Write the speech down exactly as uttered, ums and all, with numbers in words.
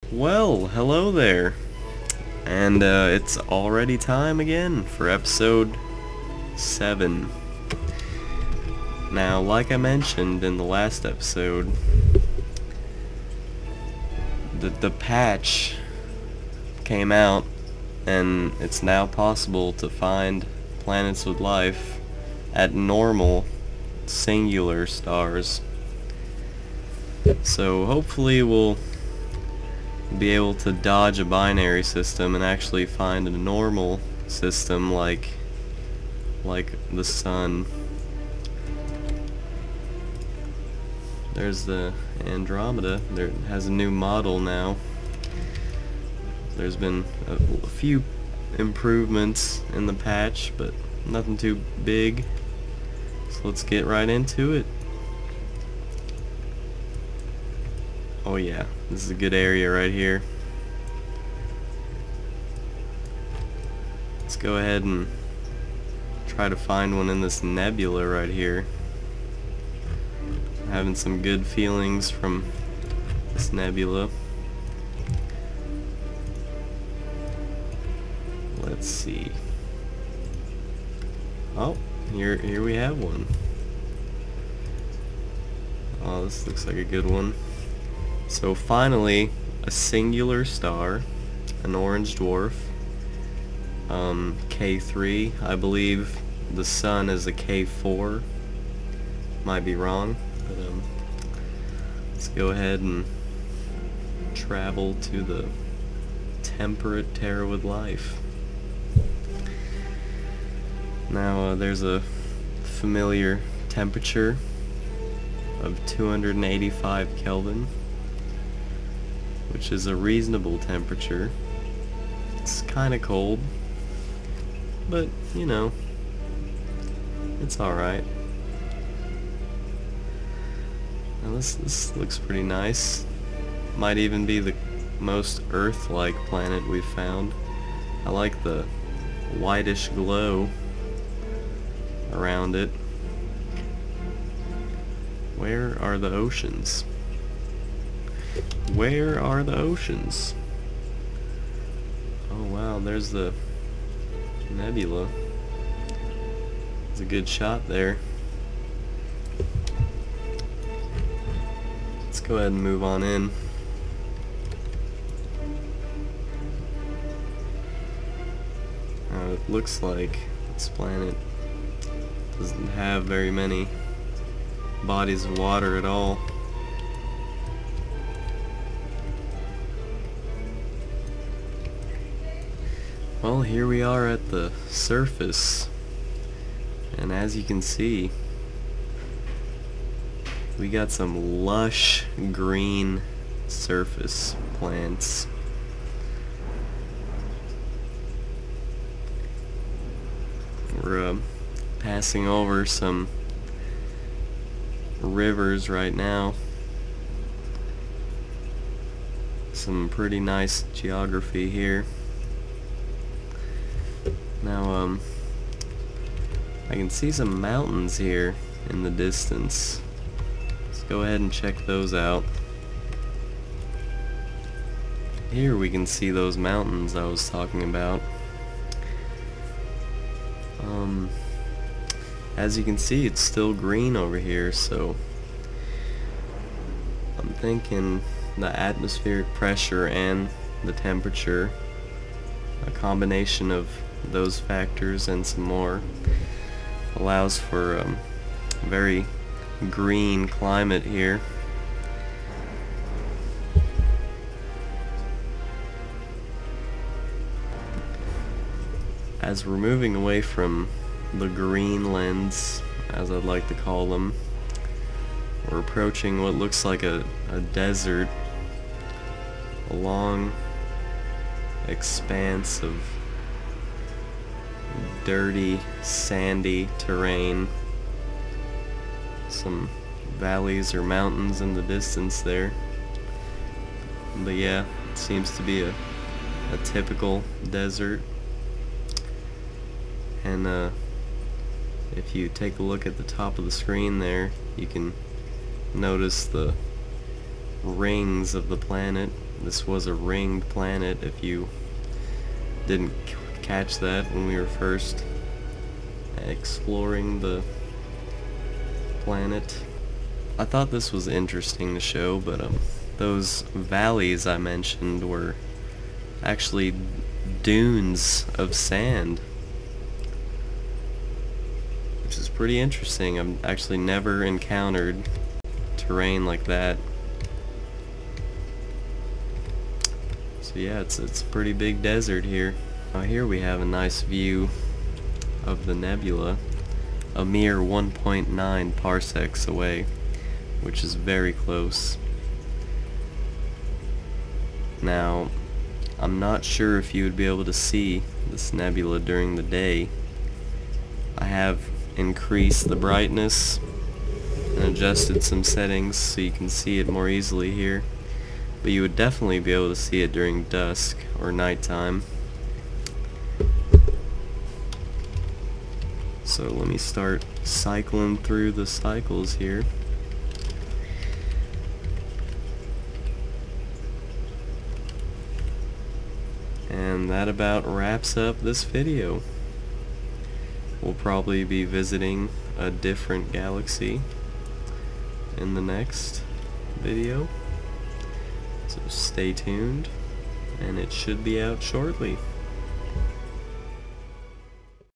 Well, hello there. And uh, it's already time again for episode seven. Now, like I mentioned in the last episode, the, the patch came out and it's now possible to find planets with life at normal singular stars. So hopefully we'll be able to dodge a binary system and actually find a normal system like like the sun. There's the Andromeda. There has a new model now. There's been a, a few improvements in the patch, but nothing too big. So let's get right into it. Oh yeah, this is a good area right here. Let's go ahead and try to find one in this nebula right here. I'm having some good feelings from this nebula. Let's see. Oh, here here we have one. Oh, this looks like a good one. So finally, a singular star, an orange dwarf, um, K three. I believe the sun is a K four. Might be wrong, but um, let's go ahead and travel to the temperate terra with life. Now uh, there's a familiar temperature of two hundred eighty-five Kelvin, which is a reasonable temperature. It's kinda cold, but you know, it's alright. Now this, this looks pretty nice. Might even be the most Earth-like planet we've found. I like the whitish glow around it. Where are the oceans? Where are the oceans? Oh wow, there's the nebula. It's a good shot there. Let's go ahead and move on in. Now it looks like this planet doesn't have very many bodies of water at all. Well, here we are at the surface, and as you can see, we got some lush green surface plants. We're uh, passing over some rivers right now. Some pretty nice geography here. Now, um, I can see some mountains here in the distance. Let's go ahead and check those out. Here we can see those mountains I was talking about. Um, as you can see, it's still green over here, so I'm thinking the atmospheric pressure and the temperature, a combination of those factors and some more, allows for um, a very green climate here. As we're moving away from the Greenlands, as I'd like to call them, we're approaching what looks like a, a desert, a long expanse of dirty, sandy terrain. Some valleys or mountains in the distance there. But yeah, it seems to be a, a typical desert. And uh, if you take a look at the top of the screen there, you can notice the rings of the planet this was a ringed planet, if you didn't c catch that when we were first exploring the planet. I thought this was interesting to show, but um, those valleys I mentioned were actually dunes of sand, which is pretty interesting. I've actually never encountered terrain like that. So yeah, it's it's a pretty big desert here. Now here we have a nice view of the nebula, a mere one point nine parsecs away, which is very close. Now, I'm not sure if you would be able to see this nebula during the day. I have increased the brightness and adjusted some settings so you can see it more easily here, but you would definitely be able to see it during dusk or nighttime. So let me start cycling through the cycles here. And that about wraps up this video. We'll probably be visiting a different galaxy in the next video. So stay tuned, and it should be out shortly.